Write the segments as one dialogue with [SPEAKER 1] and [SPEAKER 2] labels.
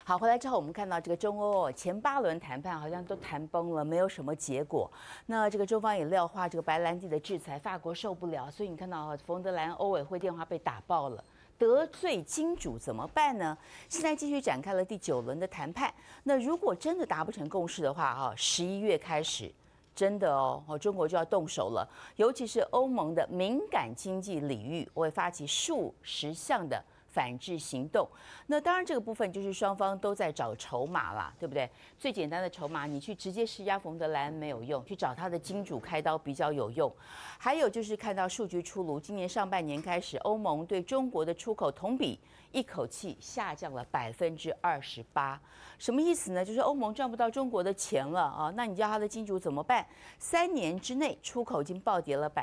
[SPEAKER 1] 好，回来之后我们看到这个中欧前8轮谈判好像都谈崩了，没有什么结果。那这个中方也料化这个白兰地的制裁，法国受不了，所以你看到冯德莱恩欧委会电话被打爆了。得罪金主怎么办呢？现在继续展开了第9轮的谈判。那如果真的达不成共识的话，11月开始。真的中国就要动手了，尤其是欧盟的敏感经济领域，会发起数十项的反制行动。那当然，这个部分就是双方都在找筹码啦，对不对？最简单的筹码，你去直接施压冯德莱恩没有用，去找他的金主开刀比较有用。还有就是看到数据出炉，今年上半年开始，欧盟对中国的出口同比一口气下降了28%，什么意思呢？就是欧盟赚不到中国的钱了啊，那你叫他的金主怎么办？3年之内出口已经暴跌了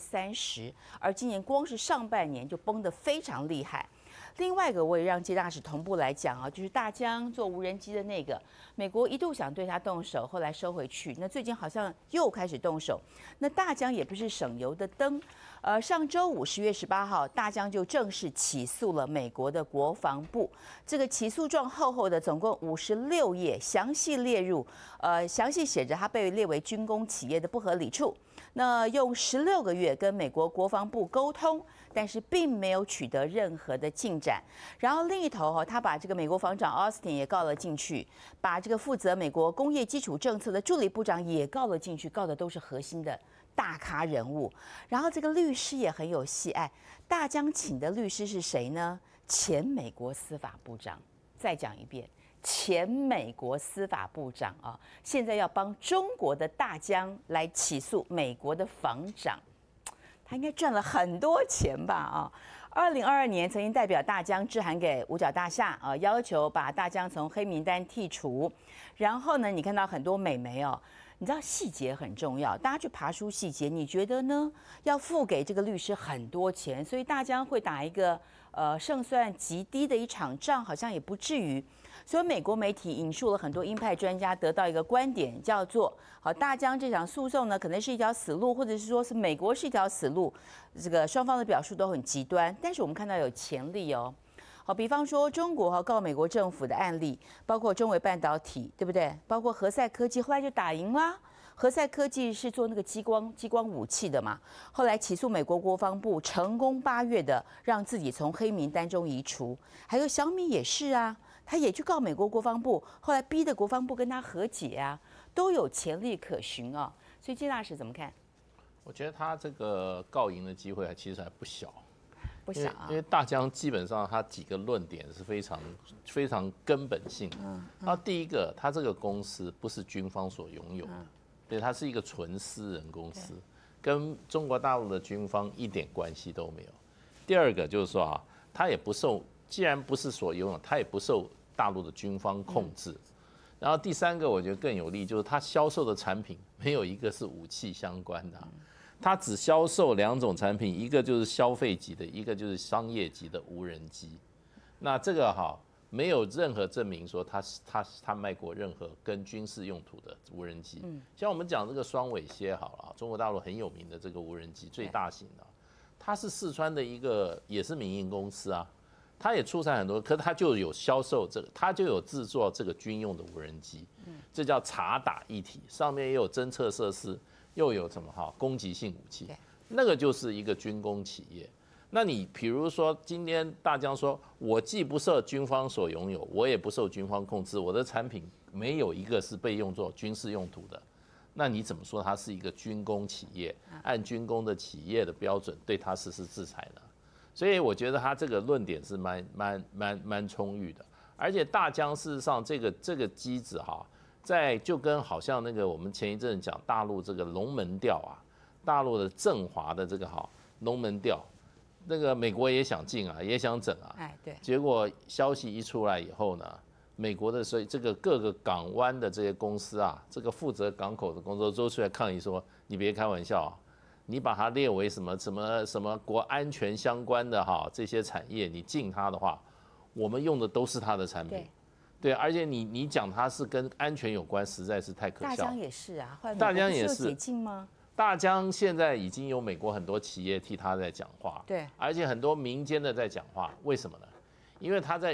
[SPEAKER 1] 30%，而今年光是上半年就崩得非常厉害。另外一个我也让接大使同步来讲就是大疆做无人机的那个，美国一度想对他动手，后来收回去。那最近好像又开始动手。那大疆也不是省油的灯，上周五10月18号，大疆就正式起诉了美国的国防部。这个起诉状厚厚的，总共56页，详细写着他被列为军工企业的不合理处。那用16个月跟美国国防部沟通，但是并没有取得任何的进展。然后另一头他把这个美国防长 Austin 也告了进去，把这个负责美国工业基础政策的助理部长也告了进去，告的都是核心的大咖人物。然后这个律师也很有戏，大疆请的律师是谁呢？前美国司法部长。再讲一遍。前美国司法部长现在要帮中国的大疆来起诉美国的防长，他应该赚了很多钱吧2022年曾经代表大疆致函给五角大厦要求把大疆从黑名单剔除。然后呢，你看到很多美眉你知道细节很重要，大家去爬书细节，你觉得呢？要付给这个律师很多钱，所以大疆会打一个胜算极低的一场仗，好像也不至于。所以美国媒体引述了很多鹰派专家，得到一个观点，叫做大疆这场诉讼呢，可能是一条死路，或者是说是美国是一条死路。这个双方的表述都很极端，但是我们看到有潜力比方说中国告美国政府的案例，包括中微半导体，对不对？包括何塞科技，后来就打赢啦。何塞科技是做那个激光武器的嘛，后来起诉美国国防部，成功8月的让自己从黑名单中移除。还有小米也是他也去告美国国防部，后来逼的国防部跟他和解都有潜力可循所以金大使怎么看？
[SPEAKER 2] 我觉得他这个告赢的机会其实还不小。
[SPEAKER 1] 不小
[SPEAKER 2] 因为大疆基本上它几个论点是非常根本性的。那第一个，它这个公司不是军方所拥有的，对，它是一个纯私人公司，跟中国大陆的军方一点关系都没有。第二个就是说它也不受，既然不是所拥有，它也不受大陆的军方控制。然后第三个，我觉得更有利，就是它销售的产品没有一个是武器相关的。它只销售2种产品，一个就是消费级的，一个就是商业级的无人机。那这个没有任何证明说他卖过任何跟军事用途的无人机。像我们讲这个双尾蝎好了，中国大陆很有名的这个无人机，最大型的，它是四川的一个也是民营公司它也出产很多，可是它就有销售这个，它就有制作这个军用的无人机，这叫察打一体，上面也有侦测设施。又有什么攻击性武器，那个就是一个军工企业。那你比如说今天大疆说，我既不受军方所拥有，我也不受军方控制，我的产品没有一个是被用作军事用途的，那你怎么说它是一个军工企业？按军工的企业的标准对它实施制裁呢？所以我觉得他这个论点是蛮充裕的，而且大疆事实上这个机子就跟好像那个我们前一阵讲大陆这个龙门吊大陆的振华的这个龙门吊，那个美国也想进也想整
[SPEAKER 1] 对。
[SPEAKER 2] 结果消息一出来以后呢，美国的所以这个各个港湾的这些公司这个负责港口的工作都出来抗议说，你别开玩笑你把它列为什么国安全相关的这些产业，你禁它的话，我们用的都是它的产品。对，而且你讲它是跟安全有关，实在是太可笑了。
[SPEAKER 1] 大疆也是
[SPEAKER 2] 大疆也是
[SPEAKER 1] 解禁吗？
[SPEAKER 2] 大疆现在已经有美国很多企业替他在讲话，
[SPEAKER 1] 对，
[SPEAKER 2] 而且很多民间的在讲话。为什么呢？因为他在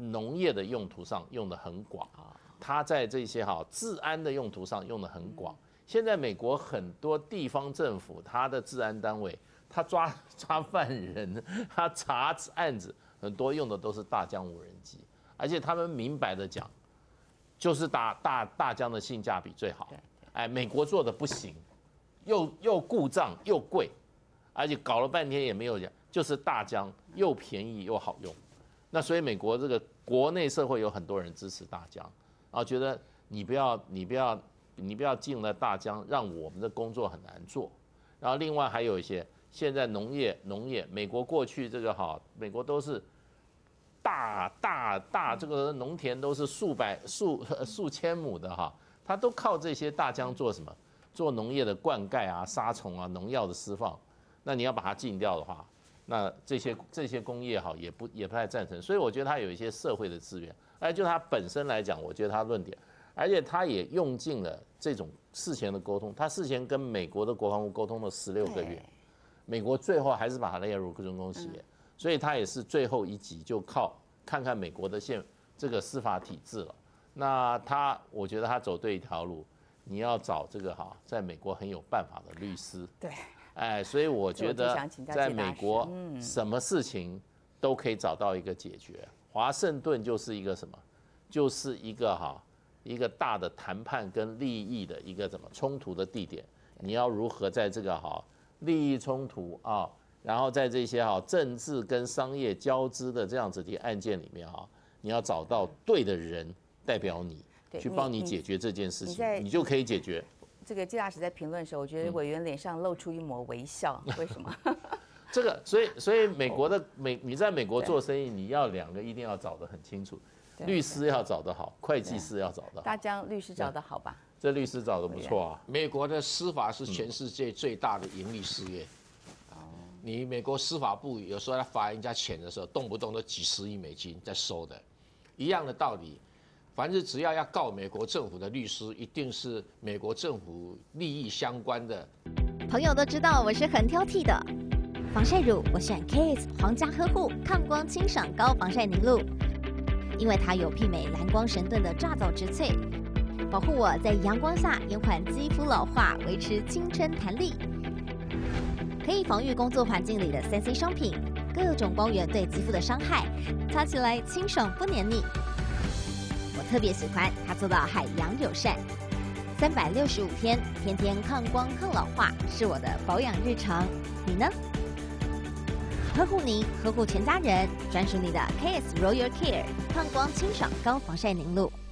[SPEAKER 2] 农业的用途上用的很广，它在这些治安的用途上用的很广。现在美国很多地方政府，它的治安单位，他抓犯人，他查案子，很多用的都是大疆无人机，而且他们明白的讲，就是大疆的性价比最好。哎，美国做的不行，又故障又贵，而且搞了半天也没有讲，就是大疆又便宜又好用。那所以美国这个国内社会有很多人支持大疆，然后觉得你不要进了大疆，让我们的工作很难做。然后另外还有一些现在农业，美国过去这个美国都是大这个农田都是数千亩的它都靠这些大疆做什么？做农业的灌溉啊、杀虫啊、农药的释放。那你要把它禁掉的话，那这些工业也不太赞成。所以我觉得它有一些社会的资源，就它本身来讲，我觉得它论点，而且它也用尽了这种事前的沟通。它事前跟美国的国防部沟通了16个月，美国最后还是把它列入军工企业，所以它也是最后一级就靠看看美国的这个司法体制了。那我觉得他走对一条路，你要找这个在美国很有办法的律师。
[SPEAKER 1] 对，
[SPEAKER 2] 所以我觉得在美国什么事情都可以找到一个解决。华盛顿就是一个什么？就是一个大的谈判跟利益的一个冲突的地点。你要如何在这个利益冲突然后在这些政治跟商业交织的这样子的案件里面你要找到对的人代表你去帮你解决这件事情，你就可以解决。
[SPEAKER 1] 这个季大使在评论的时候，我觉得委员脸上露出一抹微笑，为什么？
[SPEAKER 2] 这个，所以美国的你在美国做生意，你要2个一定要找得很清楚，律师要找得好，会计师要找得好。
[SPEAKER 1] 大疆律师找得好吧？
[SPEAKER 2] 这律师找得不错啊。
[SPEAKER 3] 美国的司法是全世界最大的盈利事业。你美国司法部有时候在罚人家钱的时候，动不动都几10亿美金在收的，一样的道理。凡是只要告美国政府的律师，一定是美国政府利益相关的。
[SPEAKER 4] 朋友都知道我是很挑剔的，防晒乳我选 KISS 皇家呵护抗光清爽高防晒凝露，因为它有媲美蓝光神盾的皂质萃，保护我在阳光下延缓肌肤老化，维持青春弹力。可以防御工作环境里的3C 商品，各种光源对肌肤的伤害，擦起来清爽不黏腻。我特别喜欢它做到海洋友善，365天，天天抗光抗老化，是我的保养日常。你呢？呵护你，呵护全家人，专属你的 KISS Royal Care 抗光清爽高防晒凝露。